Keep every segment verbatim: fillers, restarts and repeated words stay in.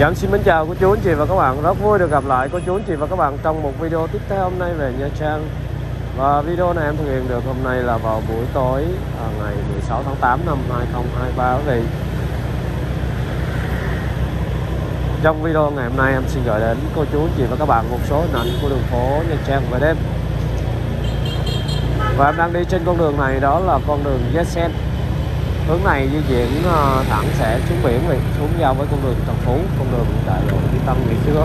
Dân xin mến chào cô chú anh chị và các bạn, rất vui được gặp lại cô chú anh chị và các bạn trong một video tiếp theo hôm nay về Nha Trang. Và video này em thực hiện được hôm nay là vào buổi tối à, ngày mười sáu tháng tám năm hai nghìn không trăm hai mươi ba quý vị. Trong video ngày hôm nay em xin gửi đến cô chú anh chị và các bạn một số hình ảnh của đường phố Nha Trang về đêm. Và em đang đi trên con đường này, đó là con đường Yesen. Hướng này di chuyển thẳng sẽ xuống biển, về xuống giao với con đường Trần Phú, con đường đại lộ Duy Tân ngày xưa.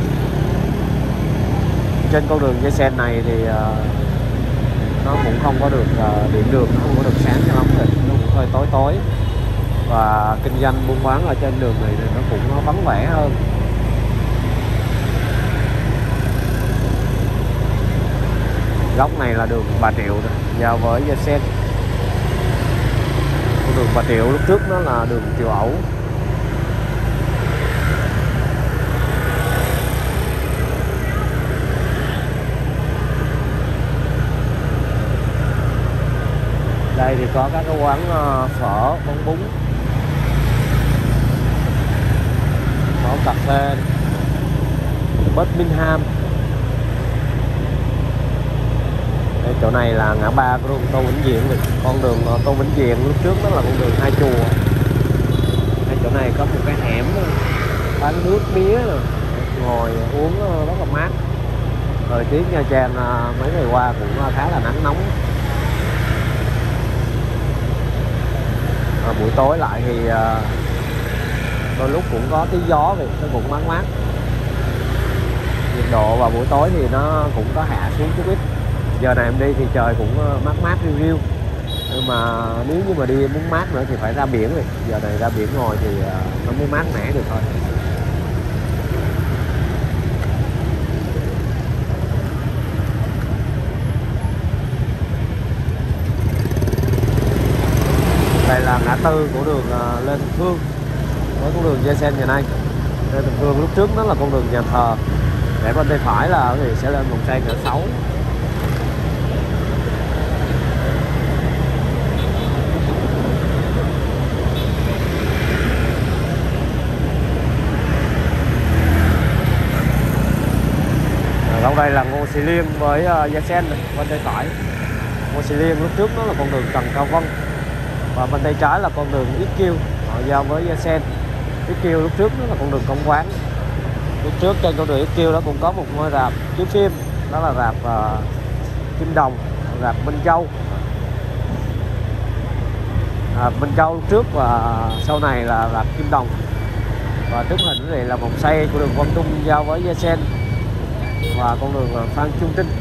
Trên con đường Yesen này thì uh, nó cũng không có được uh, điện đường, nó không có được sáng cho lắm, thì nó cũng hơi tối tối. Và kinh doanh buôn bán ở trên đường này thì nó cũng vắng vẻ hơn. Góc này là đường Bà Triệu này, giao với Yesen. Đường Bà Triệu lúc trước nó là đường Triệu Ẩu. Đây thì có các cái quán phở, quán bún, quán cà phê, Birmingham. Đây, chỗ này là ngã ba của đường Tô Vĩnh Diện. Con đường Tô Vĩnh Diện lúc trước đó là con đường Hai Chùa. Đây, chỗ này có một cái hẻm bán nước mía rồi, ngồi uống rất là mát. Thời tiết Nha Trang mấy ngày qua cũng khá là nắng nóng. À, buổi tối lại thì đôi lúc cũng có tí gió, thì nó cũng mát mát. Nhiệt độ vào buổi tối thì nó cũng có hạ xuống chút ít. Giờ này em đi thì trời cũng mát mát riu riu, nhưng mà nếu như mà đi muốn mát nữa thì phải ra biển rồi. Giờ này ra biển ngồi thì nó mới mát mẻ được thôi. Đây là ngã tư của đường Lê Thịnh Phương với con đường Yesen ngày nay. Lê Thịnh Phương lúc trước nó là con đường nhà thờ, để bên tay phải là thì sẽ lên vòng xoay ngã sáu. Trong đây là Ngô Sĩ Liên với uh, Yesen bên tay phải. Ngô Sĩ Liên lúc trước nó là con đường Trần Cao Vân, và bên tay trái là con đường Yết Kiêu, họ giao với Yesen. Yết Kiêu lúc trước nó là con đường Công Quán. Lúc trước trên con đường Yết Kiêu đó cũng có một ngôi rạp chiếu phim, đó là rạp uh, Kim Đồng, rạp Minh Châu. À, Minh Châu lúc trước và sau này là rạp Kim Đồng. Và trước hình này là vòng xoay của đường Quang Trung giao với Yesen và con đường Phan Trung Trinh.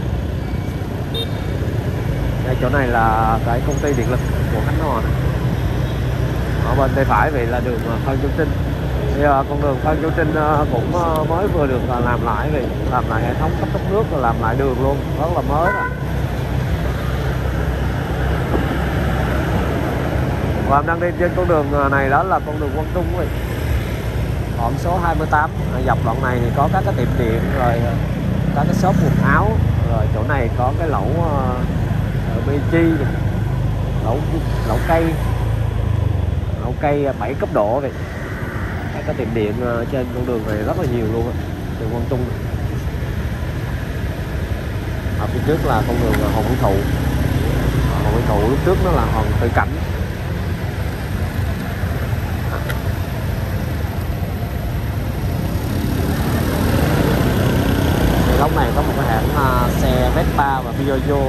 Đây, chỗ này là cái công ty điện lực của Khánh Hòa này. Ở bên tay phải vậy là đường Phan Trung Trinh. Bây giờ con đường Phan Trung Trinh cũng mới vừa được làm lại, vì làm lại hệ thống cấp thoát nước và làm lại đường luôn, rất là mới rồi. Và em đang đi trên con đường này, đó là con đường Quang Trung rồi. Đoạn số hai mươi tám, dọc đoạn này thì có các cái tiệm điện rồi các cái shop quần áo, rồi chỗ này có cái lẩu uh, bê chi, lẩu lẩu cây, lẩu cây bảy cấp độ vậy. Các cái tiệm điện uh, trên con đường này rất là nhiều luôn á, đường Quang Trung. Ở phía trước là con đường Hồng Vân Thụ. Hồng Vân Thụ lúc trước nó là Hòn Tự Cảnh. Góc này có một cái hãng uh, xe Vespa và Piaggio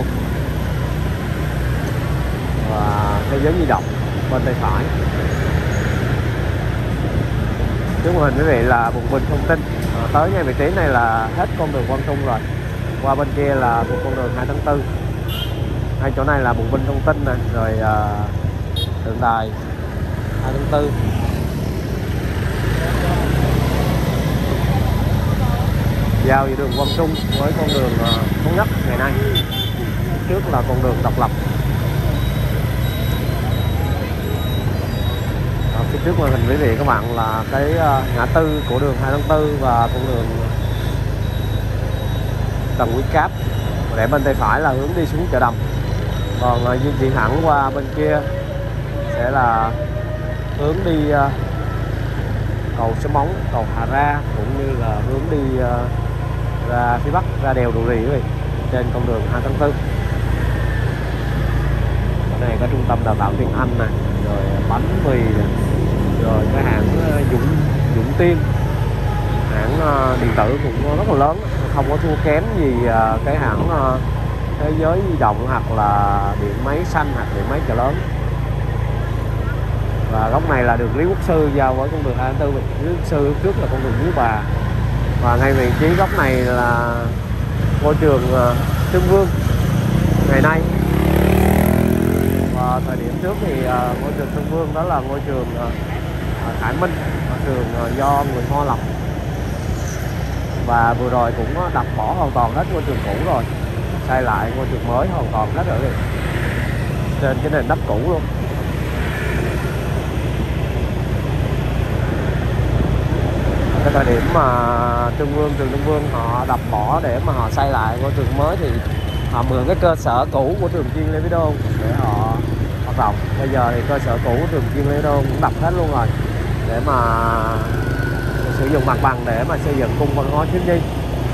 và thế giới di động bên tay phải. Trước màn hình quý vị là Bùng Binh thông tin. À, tới ngay vị trí này là hết con đường Quang Trung rồi. Qua bên kia là một con đường hai tháng tư. Hai chỗ này là Bùng Binh thông tin này, rồi uh, tượng đài hai tháng tư. Giao giữa đường Quang Trung với con đường uh, thống nhất ngày nay. Trước là con đường Độc Lập. Ở phía trước màn hình quý vị các bạn là cái uh, ngã tư của đường hai tháng tư và con đường Trần Quý Cáp. Để bên tay phải là hướng đi xuống chợ Đầm. Còn uh, di chuyển hẳn qua bên kia sẽ là hướng đi uh, cầu Sớm Móng, cầu Hà Ra, cũng như là hướng đi uh, ra phía Bắc, ra đèo Đù Rì quý vị, trên con đường hai tháng tư. Ở này có trung tâm đào tạo tiếng Anh này, rồi bánh mì này, rồi cái hãng Dũng Dũng Tiên, hãng uh, điện tử cũng rất là lớn, không có thua kém gì uh, cái hãng uh, Thế Giới Di Động hoặc là điện máy xanh hoặc điện máy chợ lớn. Và góc này là đường Lý Quốc Sư giao với con đường hai tháng tư. Lý Quốc Sư lúc trước là con đường Miếu Bà, và ngay vị trí góc này là ngôi trường uh, Trưng Vương ngày nay. Và thời điểm trước thì uh, ngôi trường Trưng Vương đó là ngôi trường uh, Khải Minh, ngôi trường uh, do người Hoa lập, và vừa rồi cũng đập bỏ hoàn toàn hết ngôi trường cũ rồi, xây lại ngôi trường mới hoàn toàn hết rồi, trên cái nền đất cũ luôn. Cái thời điểm mà Trưng Vương, trường Trưng Vương họ đập bỏ để mà họ xây lại ngôi trường mới thì họ mượn cái cơ sở cũ của trường chuyên Lê Quý Đôn để họ hoạt động. Bây giờ thì cơ sở cũ của trường chuyên Lê Quý Đôn cũng đập hết luôn rồi, để mà sử dụng mặt bằng để mà xây dựng cung văn hóa thiếu nhi.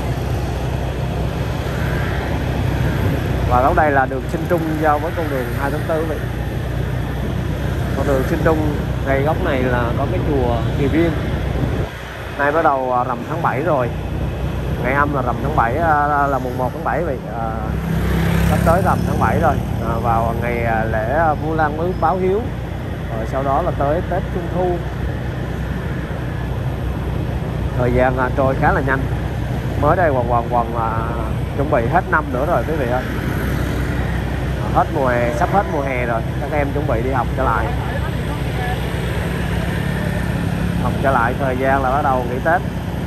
Và góc đây là đường Sinh Trung giao với con đường hai tháng tư vậy. Con đường Sinh Trung ngay góc này là có cái chùa Kỳ Viên. Nay bắt đầu rằm tháng bảy rồi, ngày âm là rằm tháng bảy, là mùng một tháng bảy vậy, à, sắp tới rằm tháng bảy rồi, à, vào ngày lễ Vu Lan mới báo hiếu, rồi sau đó là tới Tết Trung Thu. Thời gian à, trôi khá là nhanh, mới đây còn còn còn à, chuẩn bị hết năm nữa rồi quý vị ơi. À, hết mùa hè, sắp hết mùa hè rồi, các em chuẩn bị đi học trở lại. Học trở lại thời gian là bắt đầu nghỉ Tết.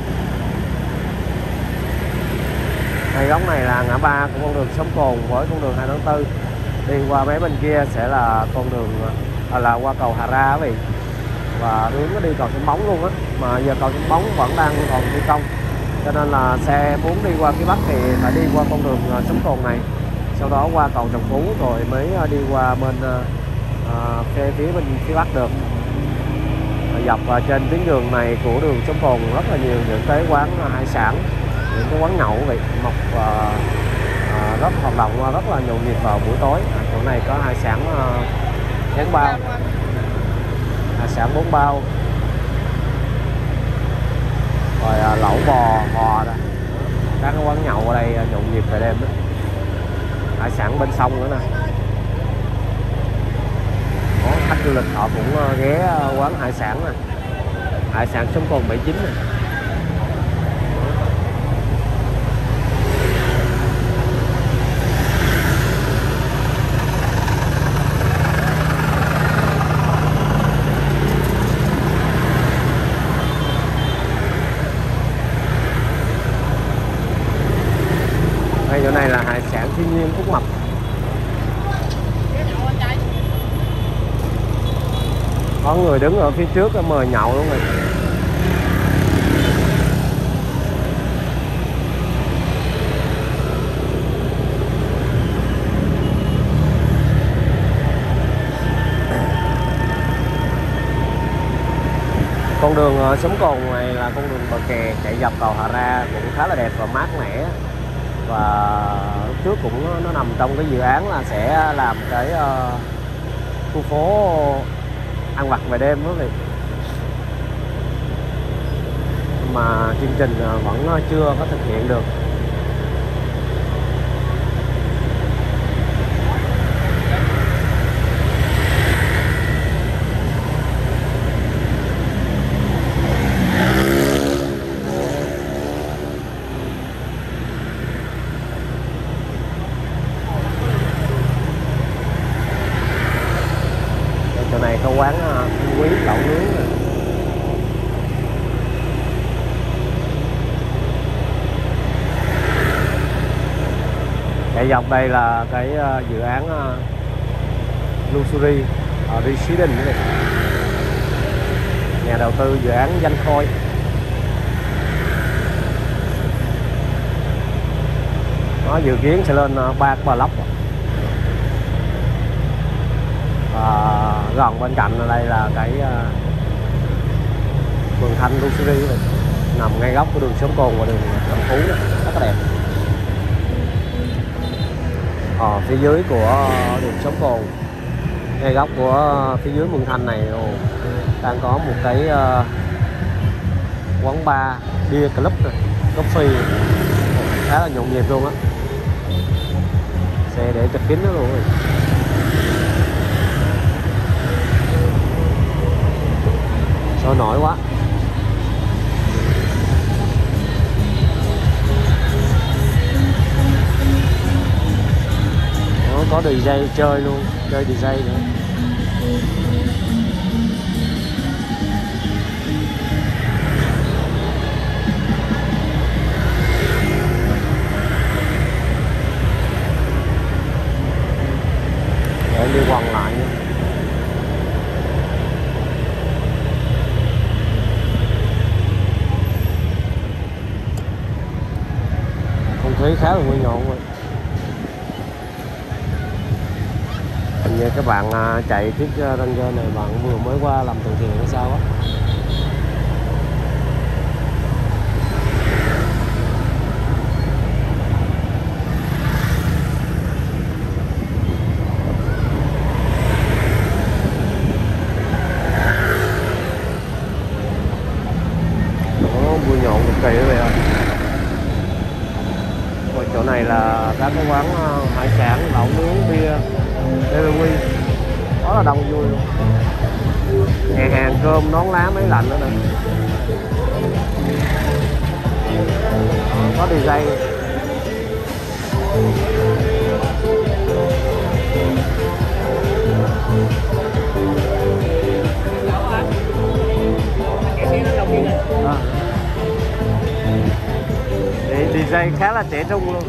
Ngay góc này là ngã ba của con đường Sông Cồn với con đường hai tháng tư. Đi qua mấy bên kia sẽ là con đường à, là qua cầu Hà Ra vậy. Và hướng nó đi cầu Sông Móng luôn á. Mà giờ cầu Sông Móng vẫn đang còn thi công, cho nên là xe muốn đi qua phía Bắc thì phải đi qua con đường Sông Cồn này, sau đó qua cầu Trần Phú rồi mới đi qua bên à, phía, phía bên phía Bắc được. Dọc trên tuyến đường này của đường Sông Cồn rất là nhiều những cái quán hải sản, những cái quán nhậu vậy, mọc à, à, rất hoạt động rất là nhộn nhịp vào buổi tối. À, chỗ này có hải sản chén bao, hải sản bốn bao, rồi à, lẩu bò bò đó. Các cái quán nhậu ở đây nhộn nhịp về đêm đó. Hải sản bên sông nữa nè, khách du lịch họ cũng ghé quán hải sản này, hải sản Sông Cồn bảy chín này. Ngay chỗ này là hải sản thiên nhiên Phúc Mập. Có người đứng ở phía trước mời nhậu luôn rồi. Con đường Sông Cồn này là con đường bờ kè chạy dọc cầu Hà Ra, cũng khá là đẹp và mát mẻ. Và lúc trước cũng nó nằm trong cái dự án là sẽ làm cái uh, khu phố ăn vặt về đêm đó vậy, mà chương trình vẫn chưa có thực hiện được. Chỗ này có quán Quý lẩu nướng này. Chạy dọc đây là cái dự án Luxury Residence này. Nhà đầu tư dự án Danh Khôi. Nó dự kiến sẽ lên ba block. Và gần bên cạnh ở đây là cái uh, Mường Thanh Luxury này, nằm ngay góc của đường Sốm Cồn và đường Trần Phú, rất là đẹp. Ờ, phía dưới của đường Sốm Cồn, ngay góc của phía dưới Mường Thanh này đang có một cái uh, quán bar Beer Club này, coffee khá là nhộn nhịp luôn á, xe để chật kín đó luôn rồi. Sôi nổi quá. Nó có đi dây chơi luôn, chơi đi dây nữa. Để đi quần lại nha. Không khí khá là vui nhộn rồi. Hình như các bạn chạy chiếc Ranger này bạn vừa mới qua làm từ thiện hay sao á. Vui nhộn cực kỳ vậy ạ. Rồi chỗ này là các cái quán hải sản, lẩu nướng, bia, đê vê quy, đó là đông vui luôn. Nhà hàng cơm nón lá máy lạnh nữa nè, có đi dây. À. đi dây khá là trẻ trung luôn,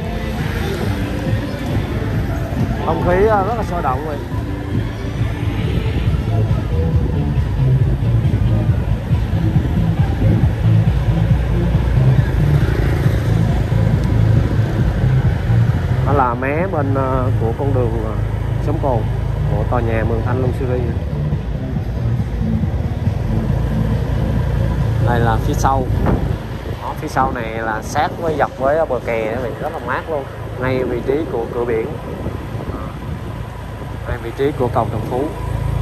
không khí rất là sôi động rồi. Đó là mé bên của con đường Sốm Cồn của tòa nhà Mường Thanh Luxury. Đây là phía sau. Đó, phía sau này là sát với dọc với bờ kè đó, rất là mát luôn, ngay vị trí của cửa biển, ngay vị trí của cầu Trần Phú.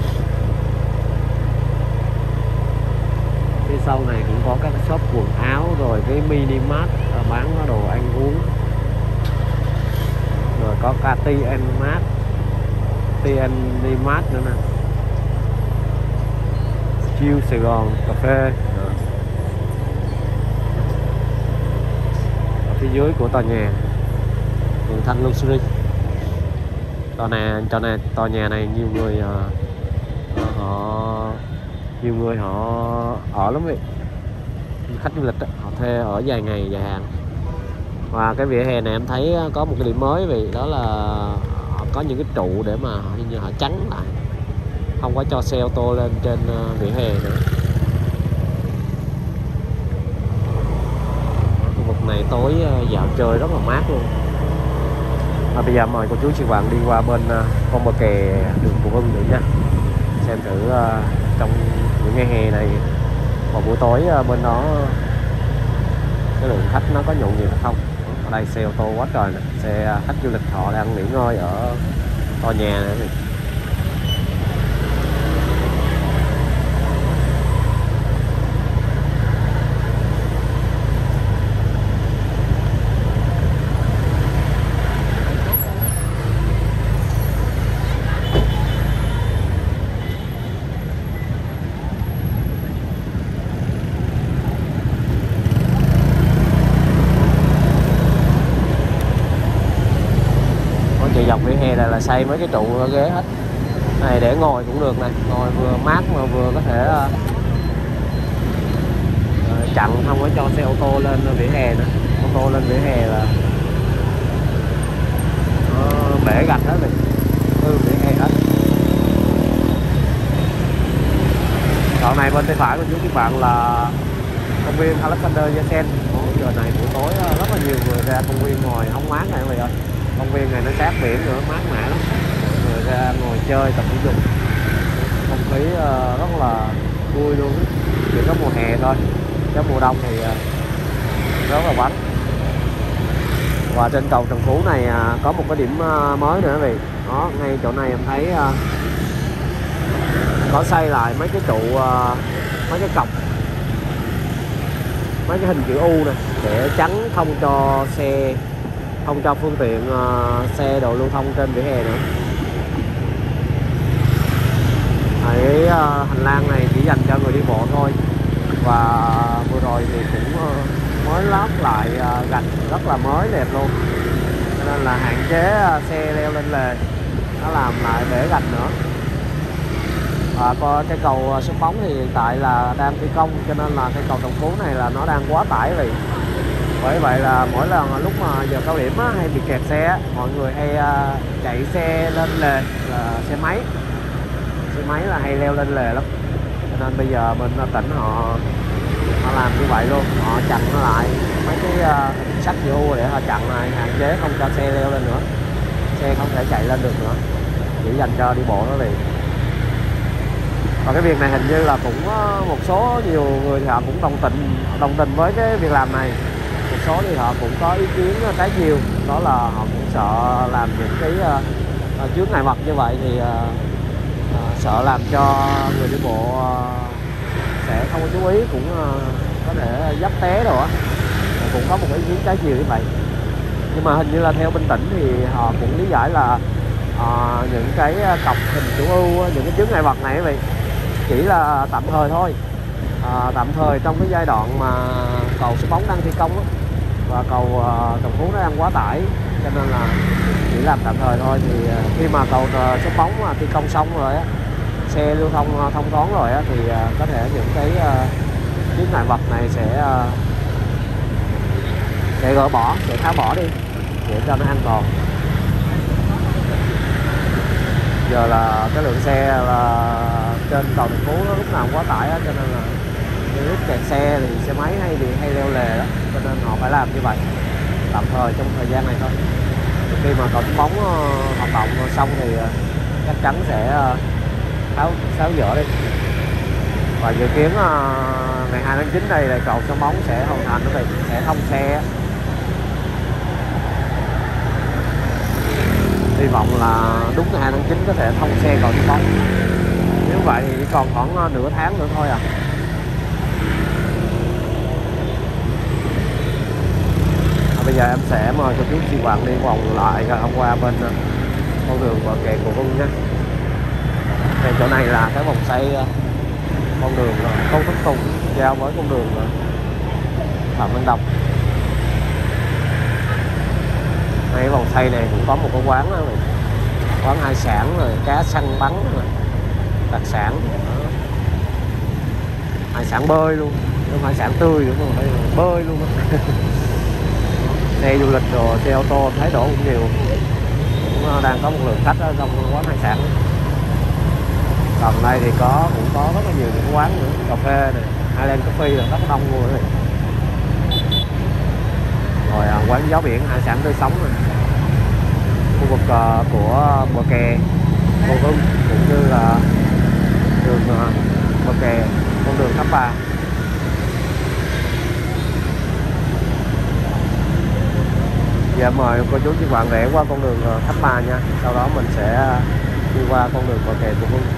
Phía sau này cũng có các shop quần áo, rồi cái mini mart bán đồ ăn uống, rồi có cả tê en mart, tê en đi mart nữa nè, chiêu Sài Gòn cà phê. Phía dưới của tòa nhà Mường Thanh Luxury. Tòa nhà tòa nhà tòa nhà này nhiều người uh, họ nhiều người họ ở lắm vậy, khách du lịch đó, họ thuê ở dài ngày dài hạn. Và cái vỉa hè này em thấy có một cái điểm mới, vì đó là họ có những cái trụ để mà như họ chắn lại, không có cho xe ô tô lên trên uh, vỉa hè nữa. Này tối dạo chơi rất là mát luôn. Và bây giờ mời cô chú chị bạn đi qua bên con bờ kè đường Phùng Hưng nữa nha, xem thử uh, trong những ngày hè này vào buổi tối uh, bên đó cái lượng khách nó có nhộn nhịp hay không. Ở đây xe ô tô quá trời nè, xe khách du lịch họ đang nghỉ ngơi ở tòa nhà này. Dọc vỉa hè này là xây mấy cái trụ ghế hết này, để ngồi cũng được này, ngồi vừa mát mà vừa có thể uh, chặn, không có cho xe ô tô lên vỉa hè nữa. Ô tô lên vỉa hè là uh, bể gạch hết rồi, hư vỉa hè hết. Đoạn này bên tay phải của chú các bạn là công viên Alexander Jansen. Giờ này buổi tối rất là nhiều người ra công viên ngồi hóng mát này mọi người ơi. Công viên này nó sát biển nữa, mát mẻ lắm, mọi người ra ngồi chơi tập thể dục, không khí rất là vui luôn, chỉ có mùa hè thôi, cái mùa đông thì rất là vắng. Và trên cầu Trần Phú này có một cái điểm mới nữa quý vị, đó ngay chỗ này em thấy có xây lại mấy cái trụ, mấy cái cọc, mấy cái hình chữ U này để chắn không cho xe, không cho phương tiện uh, xe đồ lưu thông trên vỉa hè nữa. Cái uh, hành lang này chỉ dành cho người đi bộ thôi. Và vừa rồi thì cũng uh, mới lát lại uh, gạch rất là mới đẹp luôn, cho nên là hạn chế uh, xe leo lên lề, nó làm lại để gạch nữa. À, có cái cầu Sông Bóng thì hiện tại là đang thi công, cho nên là cái cầu Trần Phú này là nó đang quá tải rồi. Bởi vậy là mỗi lần lúc mà giờ cao điểm á, hay bị kẹt xe, mọi người hay uh, chạy xe lên lề, là xe máy xe máy là hay leo lên lề lắm. Cho nên bây giờ bên tỉnh họ họ làm như vậy luôn, họ chặn nó lại mấy cái uh, sắt chữ U để họ chặn lại, hạn chế không cho xe leo lên nữa, xe không thể chạy lên được nữa, chỉ dành cho đi bộ đó liền. Và cái việc này hình như là cũng một số nhiều người thì họ cũng đồng tình đồng tình với cái việc làm này. Một số thì họ cũng có ý kiến trái chiều, đó là họ cũng sợ làm những cái uh, chướng ngại vật như vậy thì uh, uh, sợ làm cho người đi bộ uh, sẽ không có chú ý, cũng uh, có thể dấp té rồi á. Cũng có một ý kiến trái chiều như vậy. Nhưng mà hình như là theo bên tỉnh thì họ cũng lý giải là uh, những cái cọc hình chữ U, những cái chướng ngại vật này vậy chỉ là tạm thời thôi, à, tạm thời trong cái giai đoạn mà cầu Sông Bóng đang thi công đó, và cầu uh, Trần Phú nó đang quá tải, cho nên là chỉ làm tạm thời thôi. Thì uh, khi mà cầu uh, Sông Bóng mà thi công xong rồi á, xe lưu thông uh, thông thoáng rồi á, thì uh, có thể những cái uh, chướng ngại vật này sẽ uh, sẽ gỡ bỏ, sẽ tháo bỏ đi để cho nó an toàn. Giờ là cái lượng xe là trên cầu Thành Phố nó lúc nào cũng quá tải á, cho nên là lúc kẹt xe thì xe máy hay bị hay leo lề đó, cho nên họ phải làm như vậy tạm thời trong thời gian này thôi. Khi mà cầu Sông Bóng uh, hoạt động xong thì uh, chắc chắn sẽ uh, tháo tháo dỡ đi. Và dự kiến uh, ngày hai tháng chín đây là cầu Sông Bóng sẽ hoàn thành, nó sẽ thông xe. Hy vọng là đúng ngày hai tháng chín có thể thông xe cầu Sông Bóng. Nếu vậy thì còn khoảng nửa tháng nữa thôi à. à bây giờ em sẽ mời cho chú chị Hoàng đi vòng lại hôm qua bên con đường bờ kè Cổ Hưng nhé. Thì chỗ này là cái vòng xoay con đường Tôn Thất Tùng giao với con đường Phạm Văn Đồng. Cái vòng xoay này cũng có một cái quán đó, quán hải sản rồi cá săn bắn rồi, đặc sản đó. Hải sản bơi luôn, không hải sản tươi nữa mà phải bơi luôn đó. Xe du lịch rồi xe ô tô thấy đổ cũng nhiều, cũng đang có một lượng khách ở trong quán hải sản. Còn đây thì có cũng có rất là nhiều những quán nữa, cà phê này, Highland Coffee rồi rất đông luôn này. Rồi à, quán gió biển hải sản tươi sống này. Khu vực uh, của bờ kè Cổ Hưng cũng như là đường uh, bờ kè con đường Tháp Bà. Giờ mời cô chú chị bạn rẽ qua con đường uh, Tháp Bà nha, sau đó mình sẽ uh, đi qua con đường bờ kè Cổ Hưng.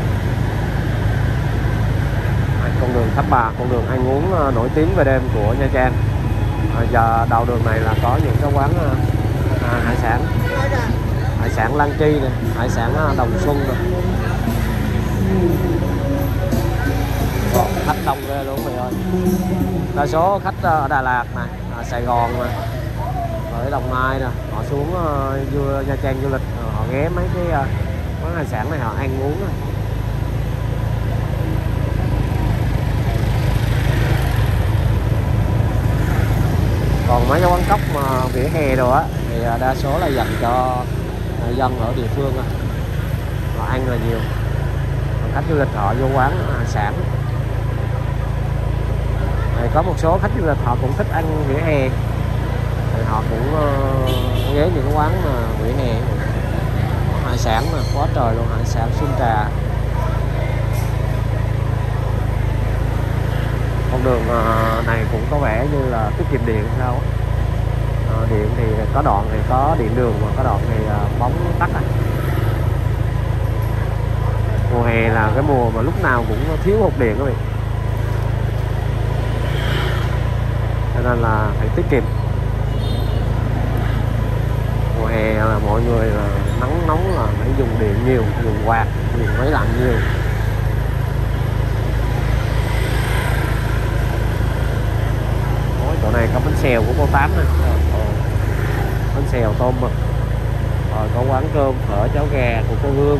Con đường Tháp Bà, con đường ăn uống uh, nổi tiếng về đêm của Nha Trang. À, giờ đầu đường này là có những cái quán à, hải sản, hải sản Lan Tri này, hải sản Đồng Xuân này. Còn khách đông ghê luôn mày ơi. Đa số khách ở Đà Lạt này, à, Sài Gòn này, ở Đồng Nai nè, họ xuống uh, Nha Trang du lịch, họ ghé mấy cái uh, quán hải sản này họ ăn uống này. Còn mấy cái quán cóc mà vỉa hè rồi á thì đa số là dành cho dân ở địa phương, họ ăn là nhiều. Còn khách du lịch họ vô quán hải sản. Thì có một số khách du lịch họ cũng thích ăn vỉa hè thì họ cũng uh, ghé những quán mà vỉa hè hải sản mà quá trời luôn, hải sản Xuân Trà. con đường này cũng có vẻ như là tiết kiệm điện sao. À, điện thì có đoạn thì có điện đường, mà có đoạn thì bóng tắt à. Mùa hè là cái mùa mà lúc nào cũng thiếu hụt điện các bạn, cho nên là phải tiết kiệm. Mùa hè là mọi người là nắng nóng là phải dùng điện nhiều, dùng quạt, dùng máy lạnh nhiều. Ôi, chỗ này có bánh xèo của cô Tám này, bánh xèo tôm mực, rồi có quán cơm phở cháo gà của cô Hương.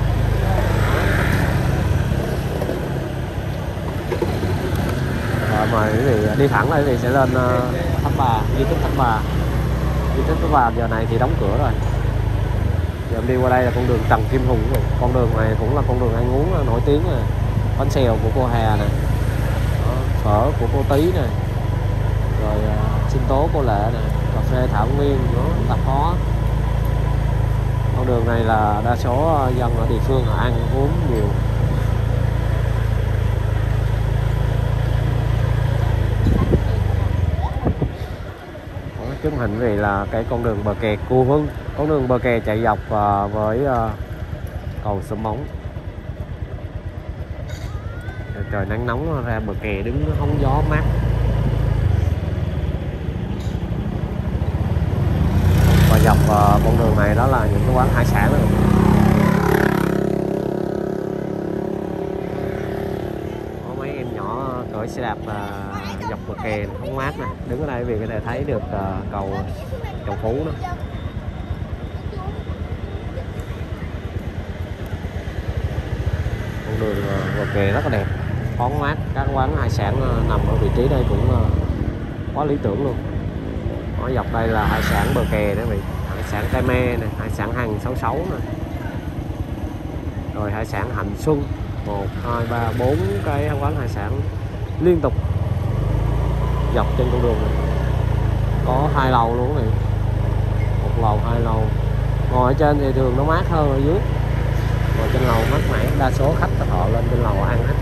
Rồi mời quý vị đi thẳng đây thì sẽ lên Tháp Bà, di tích Tháp Bà. Di tích Tháp Bà giờ này thì đóng cửa rồi. Giờ em đi qua đây là con đường Trần Kim Hùng. Con đường này cũng là con đường ăn uống nổi tiếng này. Bánh xèo của cô Hà này, đó, phở của cô Tí này, rồi uh, sinh tố cô Lệ này, cà phê Thảo Nguyên, nó tạp hóa. Con đường này là đa số dân ở địa phương họ ăn uống nhiều. Chứng hình vì là cái con đường bờ kè Cù Hưng, con đường bờ kè chạy dọc uh, với uh, cầu Sông Móng. Trời nắng nóng ra bờ kè đứng hóng gió mát. Và dọc uh, con đường này đó là những cái quán hải sản đó. Có mấy em nhỏ cởi xe đạp uh, dọc bờ kè hóng mát nè. Đứng ở đây vì có thể thấy được uh, cầu Trần Phú đó. Con đường uh, bờ kè rất là đẹp, thoáng mát. Các quán hải sản uh, nằm ở vị trí đây cũng uh, quá lý tưởng luôn. Ở dọc đây là hải sản bờ kè đó vị, hải sản Tay Me này, hải sản Hằng sáu sáu này, rồi hải sản Hạnh Xuân, một hai ba bốn cái quán hải sản liên tục dọc trên con đường này. Có hai lầu luôn này, một lầu hai lầu. Ngồi ở trên thì thường nó mát hơn ở dưới, ngồi trên lầu mát mẻ. Đa số khách họ lên trên lầu ăn hết.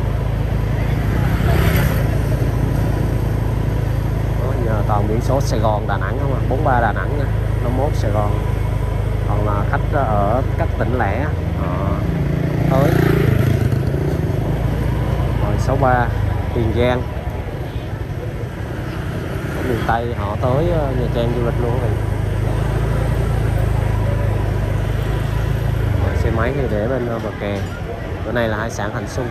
Đó, giờ toàn biển số Sài Gòn Đà Nẵng không à, bốn ba Đà Nẵng nha, năm mốt Sài Gòn. Còn là khách ở các tỉnh lẻ họ tới. Rồi sáu ba Tiền Giang, ở miền Tây họ tới Nha Trang du lịch luôn rồi. Rồi xe máy thì để bên bờ kè. Bữa nay là hải sản Hạnh Xuân.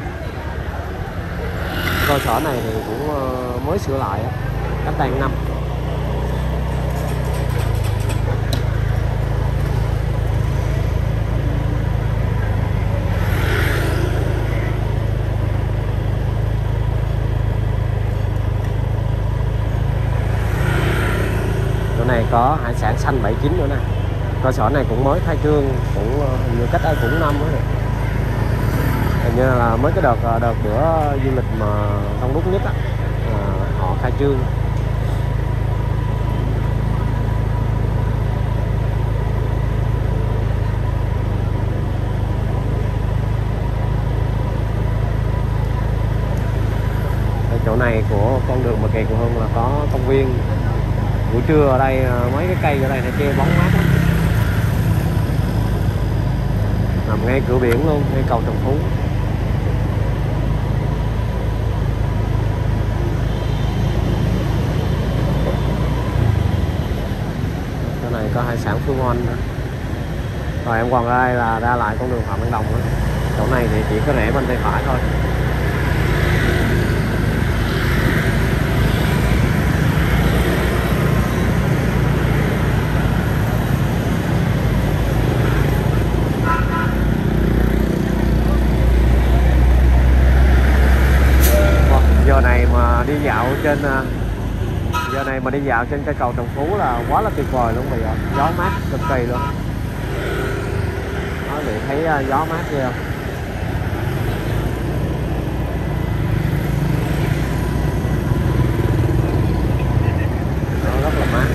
Cơ sở này thì cũng mới sửa lại, cách đây năm. Chỗ này có hải sản xanh bảy chín nữa nè. Cơ sở này cũng mới khai trương, cũng hình như cách đây cũng năm nữa. Hình như là mới cái đợt đợt bữa du lịch mà đông đúc nhất á, à, họ khai trương. Ở chỗ này của con đường bờ kè Cù Hưng là có công viên. Buổi trưa ở đây mấy cái cây ở đây nó che bóng mát lắm. Nằm ngay cửa biển luôn, ngay cầu Trần Phú. Chỗ này có hải sản Phương Oanh nữa. Rồi em còn đây là ra lại con đường Phạm Văn Đồng nữa. Chỗ này thì chỉ có rẽ bên tay phải thôi. Giờ này mà đi dạo trên giờ này mà đi dạo trên cây cầu Trần Phú là quá là tuyệt vời luôn bây giờ. Gió mát cực kỳ luôn. Đó, vậy thấy gió mát ghê không? Nó rất là mát.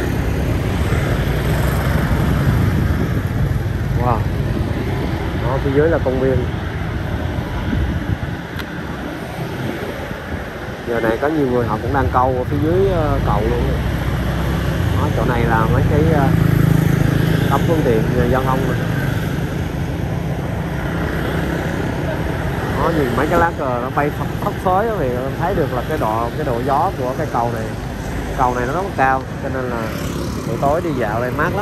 Wow. Đó, phía dưới là công viên. Giờ này có nhiều người họ cũng đang câu ở phía dưới cầu luôn. Đó, chỗ này là mấy cái cấm phương tiện giao thông này. Đó, nhìn mấy cái lá cờ nó bay phấp phới thì thấy được là cái độ cái độ gió của cái cầu này. Cầu này nó rất cao cho nên là buổi tối đi dạo đây mát lắm.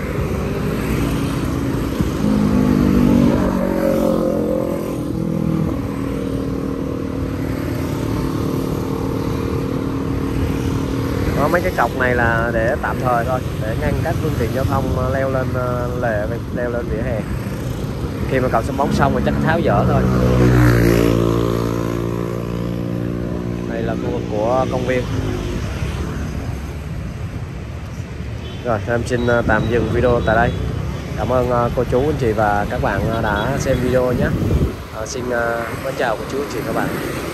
Đó, mấy cái cọc này là để tạm thời thôi, để ngăn các phương tiện giao thông leo lên lề, leo lên vỉa hè. Khi mà cầu sân bóng xong rồi chắc tháo dỡ thôi. Đây là khu vực của công viên. Rồi, em xin tạm dừng video tại đây. Cảm ơn cô chú anh chị và các bạn đã xem video nhé. À, xin mến chào cô chú anh chị các bạn.